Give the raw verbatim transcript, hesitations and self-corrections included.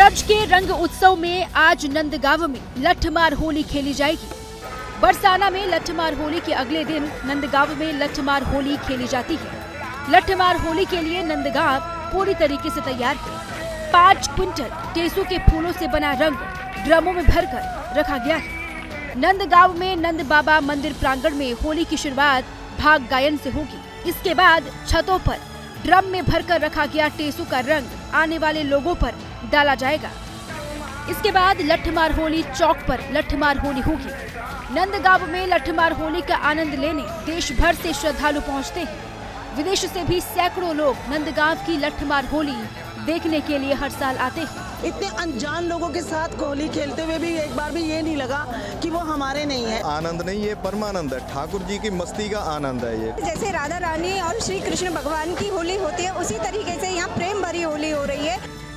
ब्रज के रंग उत्सव में आज नंदगांव में लठमार होली खेली जाएगी। बरसाना में लठमार होली के अगले दिन नंदगांव में लठमार होली खेली जाती है। लठमार होली के लिए नंदगांव पूरी तरीके से तैयार है। पाँच क्विंटल टेसू के फूलों से बना रंग ड्रमों में भरकर रखा गया है। नंदगांव में नंद बाबा मंदिर प्रांगण में होली की शुरुआत भाग गायन से होगी। इसके बाद छतों पर ड्रम में भरकर रखा गया टेसू का रंग आने वाले लोगों पर डाला जाएगा। इसके बाद लठमार होली चौक पर लठमार होली होगी। नंदगांव में लठमार होली का आनंद लेने देश भर से श्रद्धालु पहुंचते हैं। विदेश से भी सैकड़ों लोग नंदगांव की लठमार होली देखने के लिए हर साल आते हैं। इतने अनजान लोगों के साथ होली खेलते हुए भी एक बार भी ये नहीं लगा कि वो हमारे नहीं है। आनंद नहीं, ये परमानंद है। ठाकुर जी की मस्ती का आनंद है ये। जैसे राधा रानी और श्री कृष्ण भगवान की होली होती है, उसी तरीके से यहाँ प्रेम भरी होली हो रही है।